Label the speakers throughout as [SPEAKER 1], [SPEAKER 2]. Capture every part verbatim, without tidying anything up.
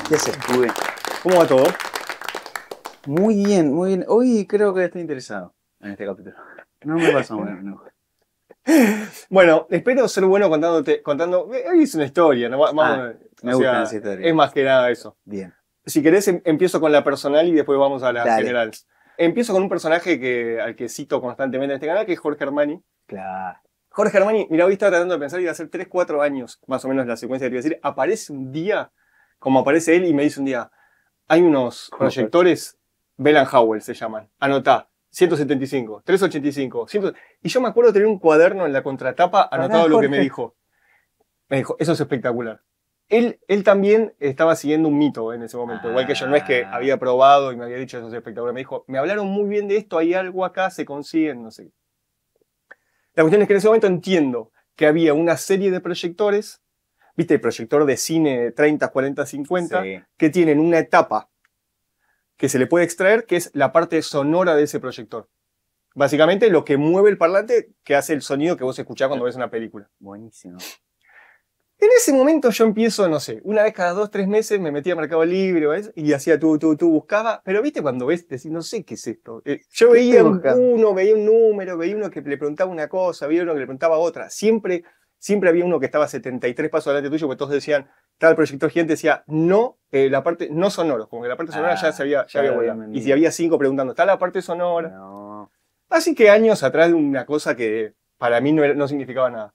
[SPEAKER 1] ¿Qué haces?
[SPEAKER 2] Muy bien.
[SPEAKER 1] ¿Cómo va todo?
[SPEAKER 2] Muy bien, muy bien. Hoy creo que estoy interesado en este capítulo. No me pasa muy bien. No.
[SPEAKER 1] Bueno, espero ser bueno contándote, contando. Hoy es una historia, ¿no? Vamos,
[SPEAKER 2] Ah, me
[SPEAKER 1] o
[SPEAKER 2] gustan
[SPEAKER 1] sea,
[SPEAKER 2] las historias.
[SPEAKER 1] es más que nada eso.
[SPEAKER 2] Bien.
[SPEAKER 1] Si querés, em- empiezo con la personal y después vamos a la
[SPEAKER 2] Dale.
[SPEAKER 1] general. Empiezo con un personaje que, al que cito constantemente en este canal, que es Jorge Armani.
[SPEAKER 2] Claro.
[SPEAKER 1] Jorge Armani, mira, hoy estaba tratando de pensar, iba a ser tres, cuatro años, más o menos la secuencia que te iba a decir. Aparece un día, como aparece él, y me dice un día, hay unos proyectores, Bell and Howell se llaman, anotá, ciento setenta y cinco, trescientos ochenta y cinco, cien. Y yo me acuerdo de tener un cuaderno en la contratapa anotado
[SPEAKER 2] Pará,
[SPEAKER 1] lo que
[SPEAKER 2] Jorge.
[SPEAKER 1] me dijo. Me dijo, eso es espectacular. Él, él también estaba siguiendo un mito en ese momento,
[SPEAKER 2] Ah.
[SPEAKER 1] igual que yo, no es que había probado y me había dicho eso es espectacular. Me dijo, me hablaron muy bien de esto, hay algo acá, se consiguen, no sé qué. La cuestión es que en ese momento entiendo que había una serie de proyectores, viste, el proyector de cine treinta, cuarenta, cincuenta,
[SPEAKER 2] Sí.
[SPEAKER 1] que tienen una etapa que se le puede extraer, que es la parte sonora de ese proyector. Básicamente lo que mueve el parlante que hace el sonido que vos escuchás cuando ves una película.
[SPEAKER 2] Buenísimo.
[SPEAKER 1] En ese momento yo empiezo, no sé, una vez cada dos, tres meses me metía a Mercado Libre, ¿ves? Y hacía tú, tú, tú, buscaba. Pero viste cuando ves, decís, no sé qué es esto. Eh, yo
[SPEAKER 2] ¿Qué
[SPEAKER 1] veía
[SPEAKER 2] estoy buscando?
[SPEAKER 1] uno, veía un número, veía uno que le preguntaba una cosa, veía uno que le preguntaba otra. Siempre, siempre había uno que estaba setenta y tres pasos adelante tuyo, porque todos decían, estaba el proyector gigante, decía, no, eh, la parte, no sonoros, como que la parte sonora
[SPEAKER 2] Ah,
[SPEAKER 1] ya se había, ya
[SPEAKER 2] ya
[SPEAKER 1] había
[SPEAKER 2] lo habían
[SPEAKER 1] volado. Y
[SPEAKER 2] vendido.
[SPEAKER 1] si había cinco preguntando, ¿está la parte sonora?
[SPEAKER 2] No.
[SPEAKER 1] Así que años atrás de una cosa que para mí no, era- no significaba nada.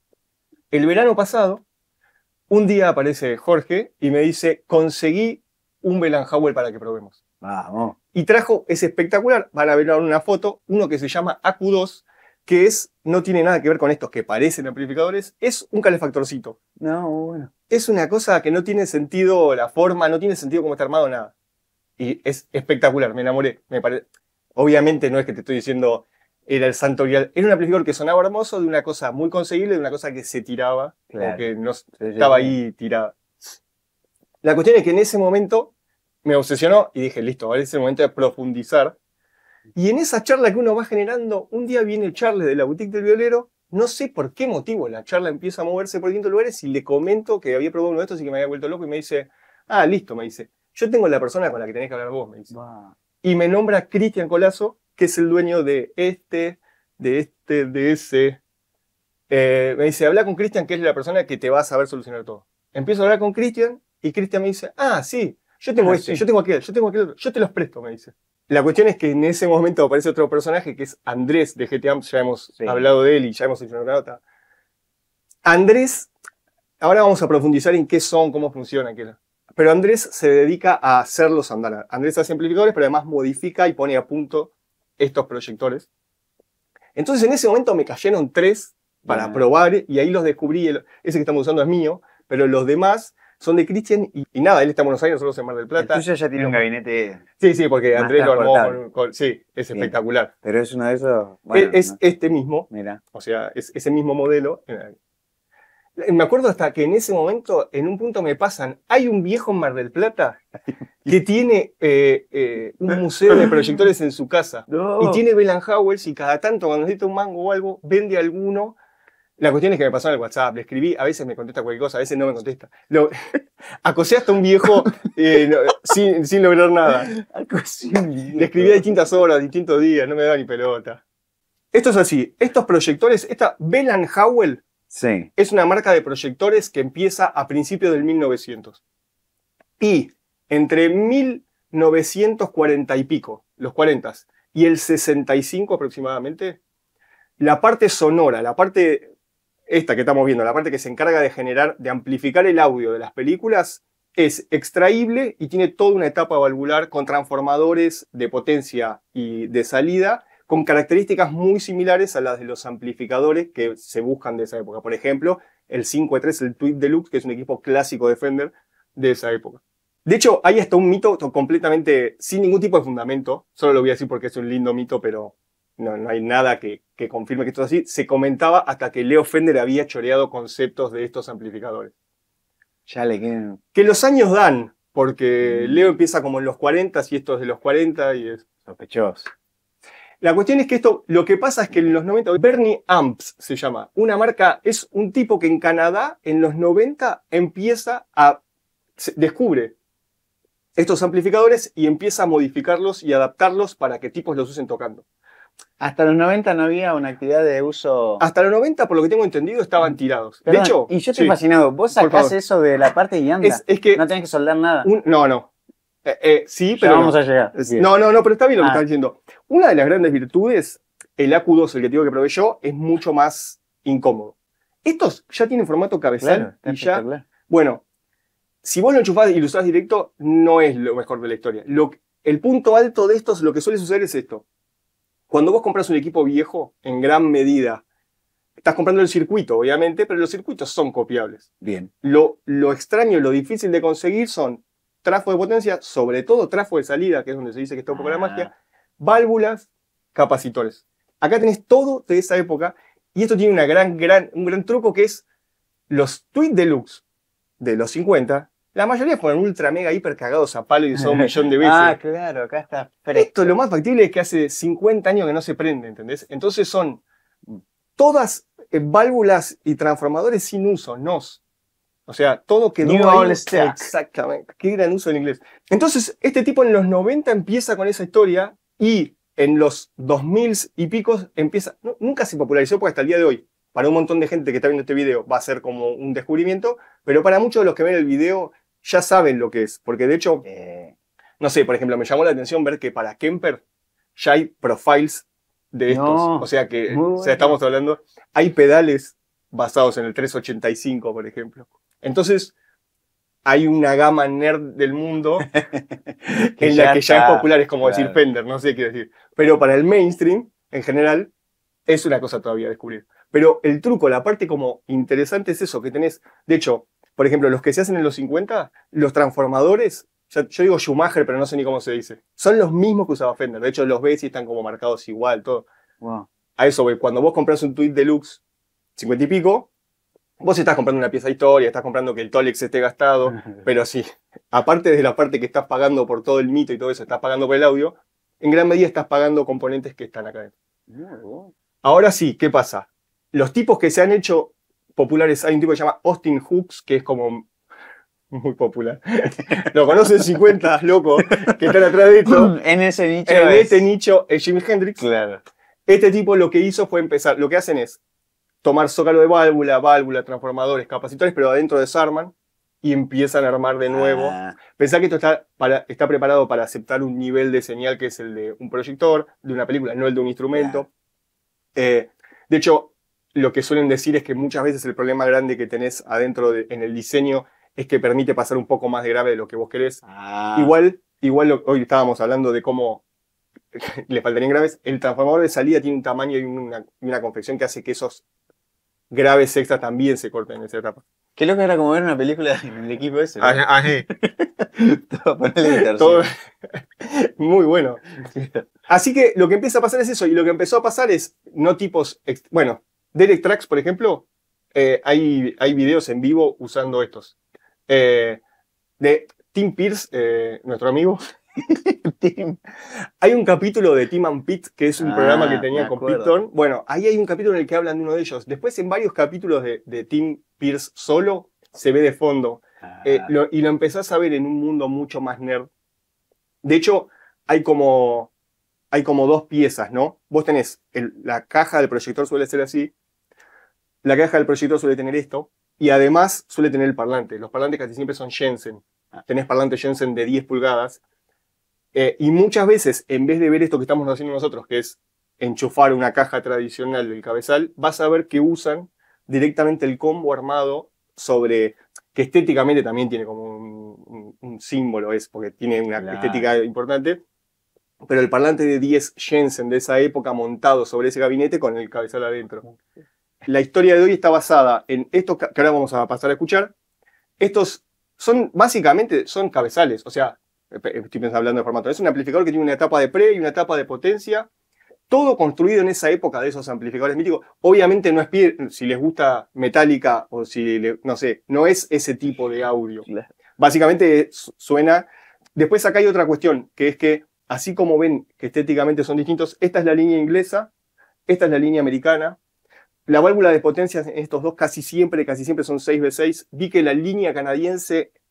[SPEAKER 1] El verano pasado, un día aparece Jorge y me dice, conseguí un Bell and Howell para que probemos.
[SPEAKER 2] Vamos.
[SPEAKER 1] Y trajo, es espectacular, van a ver ahora una foto, uno que se llama A Q dos, que es, no tiene nada que ver con estos que parecen amplificadores, es un calefactorcito.
[SPEAKER 2] No, bueno.
[SPEAKER 1] Es una cosa que no tiene sentido la forma, no tiene sentido cómo está armado, nada. Y es espectacular, me enamoré. Me pare... Obviamente no es que te estoy diciendo era el santo grial, era un amplificador que sonaba hermoso, de una cosa muy conseguible, de una cosa que se tiraba,
[SPEAKER 2] Claro.
[SPEAKER 1] o que no
[SPEAKER 2] Sí, sí,
[SPEAKER 1] estaba
[SPEAKER 2] sí.
[SPEAKER 1] ahí tirada. La cuestión es que en ese momento me obsesionó y dije, listo, ahora es el momento de profundizar. Y en esa charla que uno va generando, un día viene Charles de la boutique del violero, no sé por qué motivo la charla empieza a moverse por distintos lugares y le comento que había probado uno de estos y que me había vuelto loco y me dice, ah, listo, me dice, yo tengo la persona con la que tenés que hablar vos, me dice.
[SPEAKER 2] Va.
[SPEAKER 1] Y me nombra Cristian Colazo, que es el dueño de este, de este, de ese. Eh, me dice, habla con Cristian, que es la persona que te va a saber solucionar todo. Empiezo a hablar con Cristian y Cristian me dice, ah, sí, yo tengo
[SPEAKER 2] Ah,
[SPEAKER 1] este,
[SPEAKER 2] sí.
[SPEAKER 1] yo tengo aquel, yo tengo aquel otro, yo te los presto, me dice. La cuestión es que en ese momento aparece otro personaje que es Andrés de G T A, ya hemos
[SPEAKER 2] Sí.
[SPEAKER 1] hablado de él y ya hemos hecho una nota. Andrés, ahora vamos a profundizar en qué son, cómo funcionan, qué no. Pero Andrés se dedica a hacerlos andar. Andrés hace amplificadores, pero además modifica y pone a punto estos proyectores. Entonces en ese momento me cayeron tres para
[SPEAKER 2] Bien.
[SPEAKER 1] probar y ahí los descubrí. El- ese que estamos usando es mío, pero los demás son de Cristian y, y nada, él está en Buenos Aires, nosotros en Mar del
[SPEAKER 2] El
[SPEAKER 1] Plata.
[SPEAKER 2] tuyo ya tiene un gabinete,
[SPEAKER 1] Sí, sí, porque
[SPEAKER 2] más
[SPEAKER 1] Andrés lo armó
[SPEAKER 2] transportable.
[SPEAKER 1] con, con- sí, es
[SPEAKER 2] Bien.
[SPEAKER 1] espectacular.
[SPEAKER 2] pero es uno de esos. Bueno,
[SPEAKER 1] es es
[SPEAKER 2] no.
[SPEAKER 1] este mismo,
[SPEAKER 2] Mira.
[SPEAKER 1] o sea, es ese mismo modelo. Me acuerdo hasta que en ese momento, en un punto me pasan, hay un viejo en Mar del Plata que tiene eh, eh, un museo de proyectores en su casa.
[SPEAKER 2] No.
[SPEAKER 1] Y tiene Bell and Howells y cada tanto cuando necesita un mango o algo, vende alguno. La cuestión es que me pasó en el WhatsApp, le escribí, a veces me contesta cualquier cosa, a veces no me contesta. Lo, acosé hasta un viejo eh, no, sin, sin lograr nada. Le escribí a distintas horas, distintos días, no me daba ni pelota. Esto es así, estos proyectores, esta Bell and Howell
[SPEAKER 2] Sí.
[SPEAKER 1] es una marca de proyectores que empieza a principios del mil novecientos. Y entre mil novecientos cuarenta y pico, los cuarenta, y el sesenta y cinco aproximadamente, la parte sonora, la parte esta que estamos viendo, la parte que se encarga de generar, de amplificar el audio de las películas, es extraíble y tiene toda una etapa valvular con transformadores de potencia y de salida con características muy similares a las de los amplificadores que se buscan de esa época. Por ejemplo, el cinco tres, el Tweed Deluxe, que es un equipo clásico de Fender de esa época. De hecho, hay hasta un mito completamente sin ningún tipo de fundamento, solo lo voy a decir porque es un lindo mito, pero no, no hay nada que, que confirme que esto es así. Se comentaba hasta que Leo Fender había choreado conceptos de estos amplificadores.
[SPEAKER 2] Ya le quedan.
[SPEAKER 1] Que los años dan, porque Leo empieza como en los cuarenta y esto es de los cuarenta y es
[SPEAKER 2] Sospechoso.
[SPEAKER 1] La cuestión es que esto, lo que pasa es que en los noventa, Bernie Amps se llama, una marca, es un tipo que en Canadá en los noventa empieza a, se- descubre estos amplificadores y empieza a modificarlos y adaptarlos para que tipos los usen tocando.
[SPEAKER 2] Hasta los noventa no había una actividad de uso...
[SPEAKER 1] Hasta los noventa, por lo que tengo entendido, estaban tirados.
[SPEAKER 2] Perdón,
[SPEAKER 1] de hecho...
[SPEAKER 2] y yo estoy
[SPEAKER 1] sí,
[SPEAKER 2] fascinado. Vos
[SPEAKER 1] por
[SPEAKER 2] sacás
[SPEAKER 1] favor.
[SPEAKER 2] eso de la parte y anda.
[SPEAKER 1] Es, es que...
[SPEAKER 2] No tenés que soldar nada.
[SPEAKER 1] un- no, no. Eh, eh, sí,
[SPEAKER 2] Ya
[SPEAKER 1] pero
[SPEAKER 2] vamos
[SPEAKER 1] no.
[SPEAKER 2] a llegar.
[SPEAKER 1] Es-
[SPEAKER 2] Bien.
[SPEAKER 1] No, no, no, pero está bien lo que
[SPEAKER 2] Ah.
[SPEAKER 1] estás diciendo. Una de las grandes virtudes, el A Q dos, el que te digo que probé yo, es mucho más incómodo. Estos ya tienen formato cabezal
[SPEAKER 2] Claro, está
[SPEAKER 1] y ya...
[SPEAKER 2] espectacular.
[SPEAKER 1] Bueno, si vos lo enchufás y lo usás directo, no es lo mejor de la historia. Lo, el punto alto de estos, lo que suele suceder es esto. Cuando vos compras un equipo viejo, en gran medida, estás comprando el circuito, obviamente, pero los circuitos son copiables.
[SPEAKER 2] Bien.
[SPEAKER 1] Lo, lo extraño, lo difícil de conseguir son trafo de potencia, sobre todo trafo de salida, que es donde se dice que está un poco la
[SPEAKER 2] Ah.
[SPEAKER 1] magia, válvulas, capacitores. Acá tenés todo de esa época, y esto tiene una gran, gran, un gran truco que es los Tweet Deluxe de los cincuenta, la mayoría fueron ultra mega hiper cagados a palo y usados un millón de veces.
[SPEAKER 2] Ah, claro, acá está fresco.
[SPEAKER 1] Esto lo más factible es que hace cincuenta años que no se prende, ¿entendés? Entonces son todas eh, válvulas y transformadores sin uso, N O S. O sea, todo quedó
[SPEAKER 2] New
[SPEAKER 1] ahí.
[SPEAKER 2] All Stock.
[SPEAKER 1] Exactamente. Qué gran uso en inglés. Entonces, este tipo en los noventa empieza con esa historia y en los dos mil y picos empieza... no, nunca se popularizó porque hasta el día de hoy, para un montón de gente que está viendo este video, va a ser como un descubrimiento, pero para muchos de los que ven el video ya saben lo que es. Porque de hecho,
[SPEAKER 2] Eh,
[SPEAKER 1] no sé, por ejemplo, me llamó la atención ver que para Kemper ya hay profiles de estos.
[SPEAKER 2] No,
[SPEAKER 1] o sea que,
[SPEAKER 2] muy
[SPEAKER 1] o
[SPEAKER 2] bueno.
[SPEAKER 1] sea, estamos hablando, hay pedales basados en el trescientos ochenta y cinco, por ejemplo. Entonces, hay una gama nerd del mundo
[SPEAKER 2] que
[SPEAKER 1] en la que ya
[SPEAKER 2] está,
[SPEAKER 1] es popular, es como decir
[SPEAKER 2] claro.
[SPEAKER 1] Fender, no sé qué decir. Pero para el mainstream, en general, es una cosa todavía a descubrir. Pero el truco, la parte como interesante es eso, que tenés, de hecho, por ejemplo, los que se hacen en los cincuenta, los transformadores, ya- yo digo Schumacher, pero no sé ni cómo se dice, son los mismos que usaba Fender. De hecho, los ves y están como marcados igual, todo.
[SPEAKER 2] Wow.
[SPEAKER 1] A eso voy. Cuando vos compras un Tweet Deluxe cincuenta y pico, vos estás comprando una pieza de historia, estás comprando que el Tolex esté gastado, pero sí, aparte de la parte que estás pagando por todo el mito y todo eso, estás pagando por el audio, en gran medida estás pagando componentes que están acá dentro.
[SPEAKER 2] Muy bueno.
[SPEAKER 1] Ahora sí, ¿qué pasa? Los tipos que se han hecho populares, hay un tipo que se llama Austin Hooks, que es como muy popular. Lo conocen cincuenta, loco, que están atrás de esto.
[SPEAKER 2] En ese nicho
[SPEAKER 1] En
[SPEAKER 2] es-
[SPEAKER 1] este nicho es Jimi Hendrix.
[SPEAKER 2] Claro.
[SPEAKER 1] Este tipo lo que hizo fue empezar, lo que hacen es tomar zócalo de válvula, válvula, transformadores, capacitores, pero adentro desarman y empiezan a armar de nuevo.
[SPEAKER 2] Ah,
[SPEAKER 1] Pensá que esto está, para, está preparado para aceptar un nivel de señal que es el de un proyector, de una película, no el de un instrumento. Eh, de hecho, lo que suelen decir es que muchas veces el problema grande que tenés adentro de- en el diseño es que permite pasar un poco más de grave de lo que vos querés.
[SPEAKER 2] ah.
[SPEAKER 1] Igual, igual lo- hoy estábamos hablando de cómo le faltarían graves. El transformador de salida tiene un tamaño y una, y una confección que hace que esos graves extras también se corten en esa etapa.
[SPEAKER 2] Qué loco era como ver una película en el equipo ese. ¿no?
[SPEAKER 1] Ajé.
[SPEAKER 2] Todo, ponele distorsión.
[SPEAKER 1] Todo- Muy bueno. Así que lo que empieza a pasar es eso, y lo que empezó a pasar es no tipos, ex- bueno, Derek Trax, por ejemplo, eh, hay, hay videos en vivo usando estos. Eh, de Tim Pierce, eh, nuestro amigo,
[SPEAKER 2] Tim.
[SPEAKER 1] hay un capítulo de Tim and Pete, que es un
[SPEAKER 2] Ah,
[SPEAKER 1] programa que tenía
[SPEAKER 2] me
[SPEAKER 1] con
[SPEAKER 2] acuerdo.
[SPEAKER 1] Pete Thorne. Bueno, ahí hay un capítulo en el que hablan de uno de ellos. Después en varios capítulos de, de Tim Pierce solo, se ve de fondo.
[SPEAKER 2] Ah,
[SPEAKER 1] Eh, lo- y lo empezás a ver en un mundo mucho más nerd. De hecho, hay como, hay como dos piezas, ¿no? Vos tenés, el- la caja del proyector suele ser así, la caja del proyector suele tener esto, y además suele tener el parlante. Los parlantes casi siempre son Jensen. Tenés parlante Jensen de diez pulgadas. Eh, y muchas veces, en vez de ver esto que estamos haciendo nosotros, que es enchufar una caja tradicional del cabezal, vas a ver que usan directamente el combo armado sobre, que estéticamente también tiene como un, un- un símbolo, es porque tiene una
[SPEAKER 2] Claro.
[SPEAKER 1] estética importante, pero el parlante de diez Jensen de esa época montado sobre ese gabinete con el cabezal adentro. La historia de hoy está basada en estos que ahora vamos a pasar a escuchar. Estos son, básicamente, son cabezales, o sea, estoy pensando hablando de formato, es un amplificador que tiene una etapa de pre y una etapa de potencia, todo construido en esa época de esos amplificadores míticos. Obviamente no es pie, si les gusta Metallica o si, le- no sé, no es ese tipo de audio.
[SPEAKER 2] claro.
[SPEAKER 1] Básicamente su- suena... Después acá hay otra cuestión, que es que así como ven que estéticamente son distintos, esta es la línea inglesa, esta es la línea americana. La válvula de potencia en estos dos casi siempre, casi siempre son seis B seis. Vi que la línea canadiense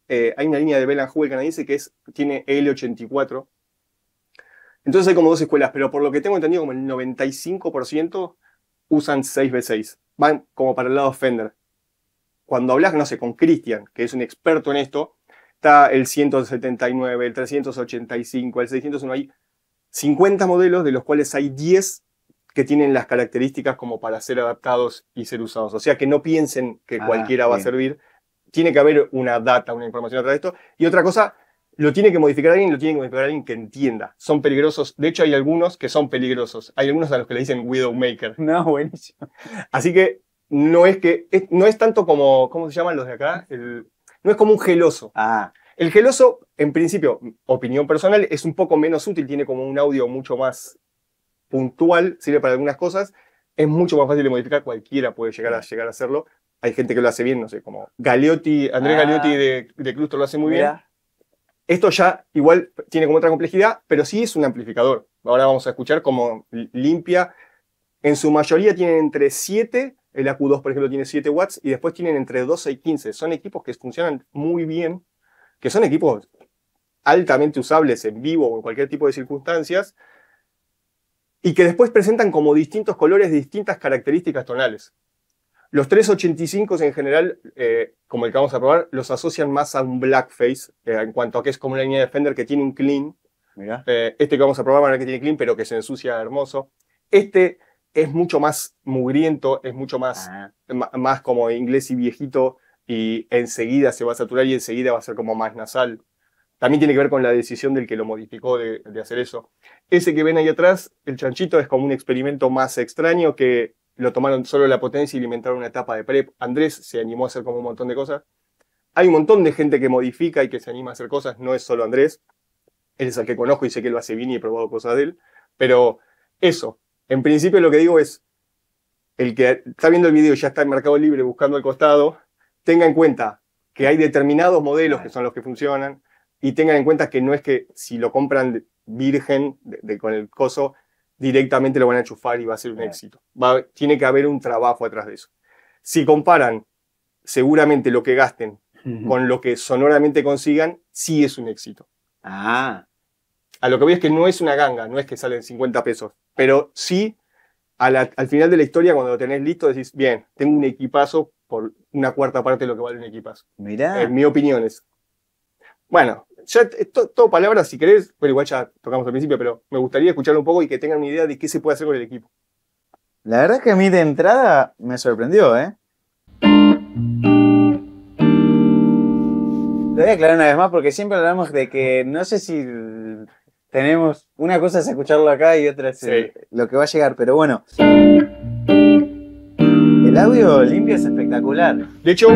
[SPEAKER 1] eh, hay una línea de Bell and Howell canadiense que es, tiene L ochenta y cuatro. Entonces hay como dos escuelas, pero por lo que tengo entendido, como el noventa y cinco por ciento usan seis B seis. Van como para el lado Fender. Cuando hablas, no sé, con Cristian, que es un experto en esto, está el ciento setenta y nueve, el trescientos ochenta y cinco, el seiscientos uno. Hay cincuenta modelos, de los cuales hay diez que tienen las características como para ser adaptados y ser usados. O sea, que no piensen que
[SPEAKER 2] Ah,
[SPEAKER 1] cualquiera va a
[SPEAKER 2] bien.
[SPEAKER 1] servir. Tiene que haber una data, una información atrás de esto. Y otra cosa, lo tiene que modificar alguien, lo tiene que modificar alguien que entienda. Son peligrosos. De hecho, hay algunos que son peligrosos. Hay algunos a los que le dicen Widowmaker.
[SPEAKER 2] No, buenísimo.
[SPEAKER 1] Así que no es que es- no es tanto como, ¿cómo se llaman los de acá? El- no es como un geloso.
[SPEAKER 2] Ah,
[SPEAKER 1] El geloso, en principio, opinión personal, es un poco menos útil, tiene como un audio mucho más puntual, sirve para algunas cosas, es mucho más fácil de modificar, cualquiera puede llegar a, llegar a hacerlo. Hay gente que lo hace bien, no sé, como Galeotti, Andrés
[SPEAKER 2] Ah.
[SPEAKER 1] Galeotti de, de Cluster lo hace muy bien.
[SPEAKER 2] mira.
[SPEAKER 1] Esto ya igual tiene como otra complejidad, pero sí es un amplificador. Ahora vamos a escuchar cómo limpia. En su mayoría tienen entre siete, el A Q dos por ejemplo tiene siete watts, y después tienen entre doce y quince. Son equipos que funcionan muy bien, que son equipos altamente usables en vivo o en cualquier tipo de circunstancias, y que después presentan como distintos colores, distintas características tonales. Los trescientos ochenta y cinco en general, eh, como el que vamos a probar, los asocian más a un blackface, eh, en cuanto a que es como una línea de Fender que tiene un clean.
[SPEAKER 2] Mira.
[SPEAKER 1] Eh, este que vamos a probar, van a ver que tiene clean, pero que se ensucia hermoso. Este es mucho más mugriento, es mucho más,
[SPEAKER 2] Ah,
[SPEAKER 1] ma- más como inglés y viejito, y enseguida se va a saturar y enseguida va a ser como más nasal. También tiene que ver con la decisión del que lo modificó de, de hacer eso. Ese que ven ahí atrás, el chanchito, es como un experimento más extraño que lo tomaron solo la potencia y le inventaron una etapa de prep. Andrés se animó a hacer como un montón de cosas. Hay un montón de gente que modifica y que se anima a hacer cosas, no es solo Andrés. Él es el que conozco y sé que lo hace bien y he probado cosas de él. Pero eso, en principio lo que digo es, el que está viendo el video y ya está en Mercado Libre buscando al costado, tenga en cuenta que hay determinados modelos que son los que funcionan, y tengan en cuenta que no es que si lo compran virgen de, de- con el coso, directamente lo van a enchufar y va a ser un
[SPEAKER 2] Claro.
[SPEAKER 1] éxito. Va- tiene que haber un trabajo atrás de eso. Si comparan seguramente lo que gasten con lo que sonoramente consigan, sí es un éxito.
[SPEAKER 2] Ah,
[SPEAKER 1] A lo que voy es que no es una ganga, no es que salen cincuenta pesos, pero sí a la- al final de la historia, cuando lo tenés listo, decís, bien, tengo un equipazo por una cuarta parte de lo que vale un equipazo.
[SPEAKER 2] mira.
[SPEAKER 1] En mi opinión es. Bueno, ya t- to- todo palabras si querés, pero igual ya tocamos al principio, pero me gustaría escucharlo un poco y que tengan una idea de qué se puede hacer con el equipo.
[SPEAKER 2] La verdad que a mí de entrada me sorprendió, ¿eh? Lo voy a aclarar una vez más porque siempre hablamos de que no sé si tenemos... Una cosa es escucharlo acá y otra es
[SPEAKER 1] Sí.
[SPEAKER 2] el- lo que va a llegar, pero bueno. El audio limpio es espectacular.
[SPEAKER 1] De hecho,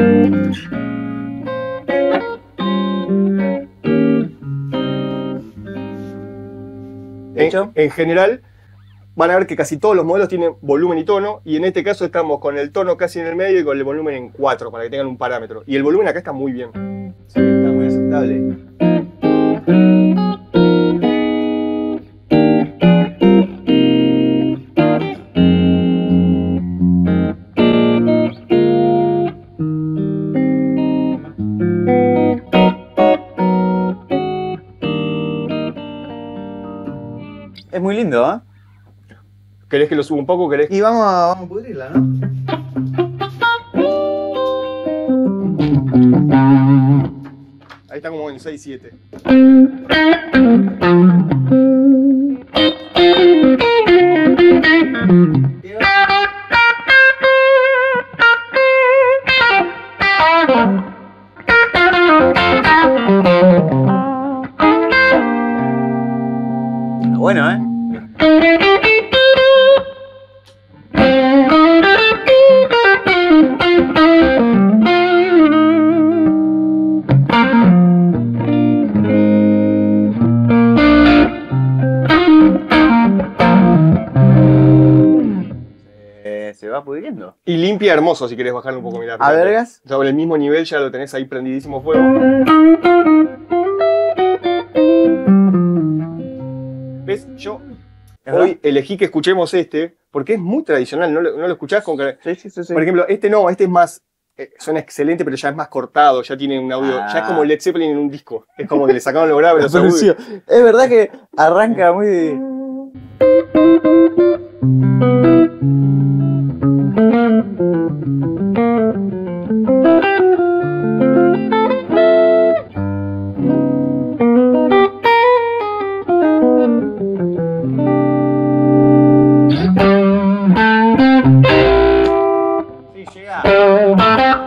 [SPEAKER 2] De hecho,
[SPEAKER 1] en, en general, van a ver que casi todos los modelos tienen volumen y tono, y en este caso estamos con el tono casi en el medio y con el volumen en cuatro, para que tengan un parámetro. Y el volumen acá está muy bien.
[SPEAKER 2] sí, está muy aceptable. Es muy lindo, ¿eh?
[SPEAKER 1] ¿Querés que lo suba un poco? ¿Querés?
[SPEAKER 2] Y vamos a, vamos a pudrirla, ¿no?
[SPEAKER 1] Ahí está como en seis siete.
[SPEAKER 2] Bueno, ¿eh? Se, se va pudriendo.
[SPEAKER 1] Y limpia hermoso si querés bajarle un poco. Mirá,
[SPEAKER 2] A
[SPEAKER 1] fíjate.
[SPEAKER 2] vergas.
[SPEAKER 1] Sobre el mismo nivel ya lo tenés ahí prendidísimo fuego. ¿Ves? Yo
[SPEAKER 2] ¿Es
[SPEAKER 1] hoy
[SPEAKER 2] verdad?
[SPEAKER 1] elegí que escuchemos este porque es muy tradicional, no lo, no lo escuchás con que...
[SPEAKER 2] Sí, sí, sí, sí.
[SPEAKER 1] Por ejemplo, este no, este es más eh, suena excelente, pero ya es más cortado, ya tiene un audio,
[SPEAKER 2] Ah.
[SPEAKER 1] ya es como Led Zeppelin en un disco. Es como que le sacaron los graves, los agudos.
[SPEAKER 2] Apareció. Es verdad que arranca muy... Sí, llega.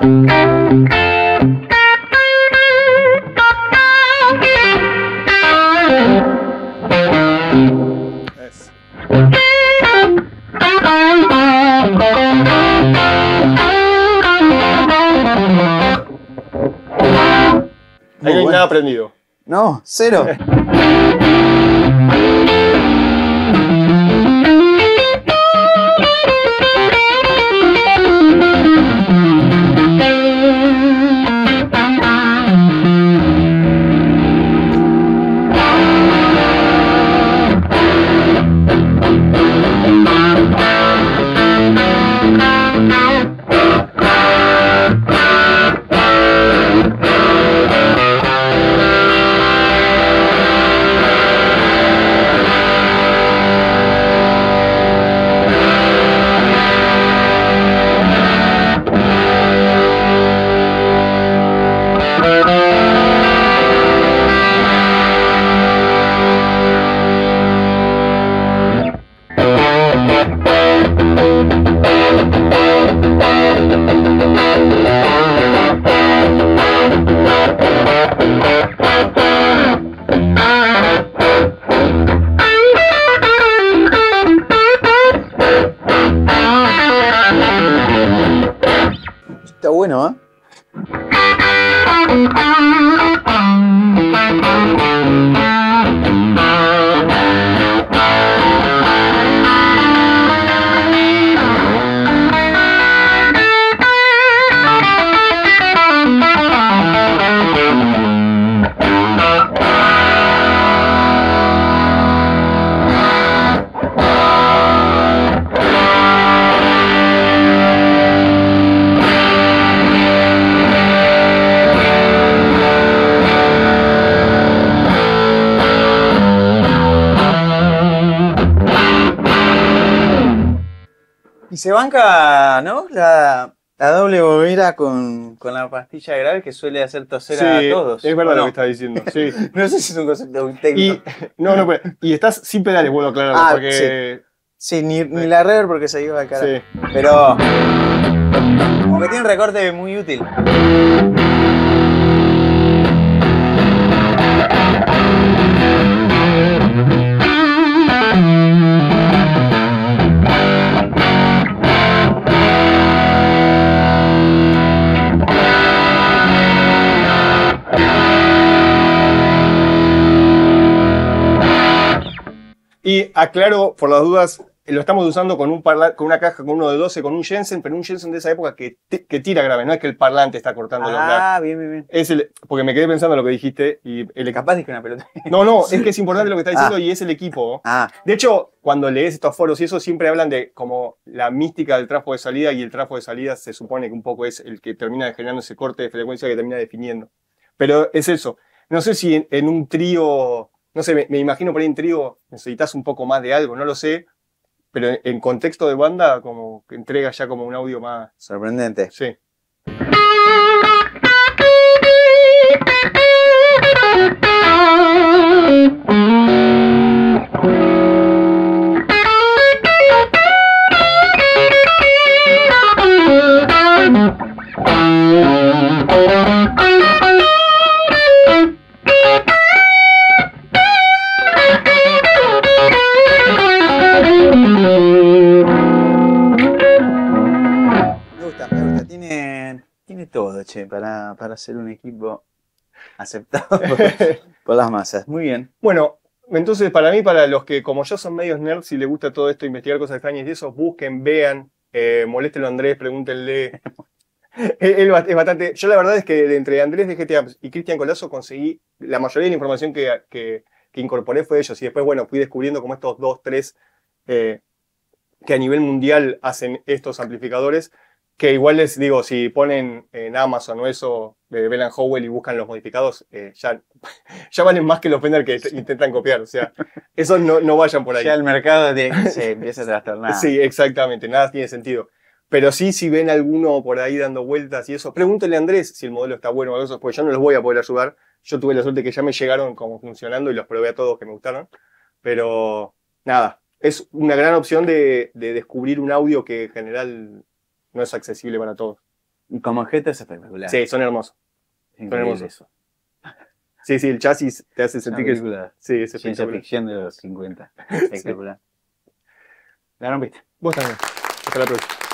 [SPEAKER 1] Es- Ahí no hay
[SPEAKER 2] bueno.
[SPEAKER 1] nada aprendido.
[SPEAKER 2] No, cero. Está bueno, ¿eh? Y se banca, ¿no? La, la doble bobera con, con la pastilla grave que suele hacer toser
[SPEAKER 1] Sí,
[SPEAKER 2] a todos.
[SPEAKER 1] es verdad
[SPEAKER 2] ¿o
[SPEAKER 1] lo
[SPEAKER 2] no?
[SPEAKER 1] que estás diciendo. Sí.
[SPEAKER 2] No sé si es un concepto muy
[SPEAKER 1] Y,
[SPEAKER 2] técnico.
[SPEAKER 1] no, no, pero- y estás sin pedales, vuelvo a aclararlo,
[SPEAKER 2] Ah,
[SPEAKER 1] porque...
[SPEAKER 2] Sí, ni, ni la reverb porque se iba al cara.
[SPEAKER 1] Sí.
[SPEAKER 2] Pero. Como que tiene un recorte muy útil.
[SPEAKER 1] Y aclaro, por las dudas, lo estamos usando con, un parla- con una caja con uno de doce, con un Jensen, pero un Jensen de esa época que, ti- que tira grave, no es que el parlante está cortando los graves.
[SPEAKER 2] Ah, bien, bien, bien.
[SPEAKER 1] Es el, porque me quedé pensando en lo que dijiste y el equipo.
[SPEAKER 2] Capaz dije una pelota.
[SPEAKER 1] No, no, es que es importante lo que está diciendo
[SPEAKER 2] Ah.
[SPEAKER 1] y es el equipo.
[SPEAKER 2] Ah,
[SPEAKER 1] De hecho, cuando lees estos foros y eso, siempre hablan de como la mística del trafo de salida y el trafo de salida se supone que un poco es el que termina generando ese corte de frecuencia que termina definiendo. Pero es eso. No sé si en, en un trío, no sé, me, me imagino por ahí en trío necesitas un poco más de algo, no lo sé, pero en, en contexto de banda como que entrega ya como un audio más...
[SPEAKER 2] sorprendente.
[SPEAKER 1] Sí.
[SPEAKER 2] Me gusta, me gusta. Tiene, tiene todo, che, para, para ser un equipo aceptado por, por las masas. Muy bien.
[SPEAKER 1] Bueno, entonces para mí, para los que como yo son medios nerds y les gusta todo esto, investigar cosas extrañas y eso, busquen, vean, eh, moléstenlo a Andrés, pregúntenle. Él, él ba- es bastante. Yo la verdad es que de entre Andrés de G T A y Cristian Colazo conseguí la mayoría de la información que, que, que incorporé fue de ellos. Y después, bueno, fui descubriendo como estos dos, tres eh, que a nivel mundial hacen estos amplificadores. Que igual les digo, si ponen en Amazon o eso, de Bell and Howell y buscan los modificados, eh, ya, ya valen más que los Fender que intentan copiar. O sea, esos no, no vayan por ahí.
[SPEAKER 2] Ya el mercado de, se empieza a trastornar.
[SPEAKER 1] Sí, exactamente, nada tiene sentido. Pero sí, si ven alguno por ahí dando vueltas y eso, pregúntenle a Andrés si el modelo está bueno o eso, porque yo no los voy a poder ayudar. Yo tuve la suerte que ya me llegaron como funcionando y los probé a todos que me gustaron. Pero nada, es una gran opción de, de descubrir un audio que en general no es accesible para todos.
[SPEAKER 2] Y como objeto es espectacular.
[SPEAKER 1] Sí, son hermosos.
[SPEAKER 2] Increíble
[SPEAKER 1] hermosos.
[SPEAKER 2] eso.
[SPEAKER 1] Sí, sí, el chasis te hace sentir que es,
[SPEAKER 2] Película,
[SPEAKER 1] sí, es
[SPEAKER 2] ciencia
[SPEAKER 1] espectacular.
[SPEAKER 2] ficción de los cincuenta. Espectacular. La rompiste.
[SPEAKER 1] Vos también. Hasta la próxima.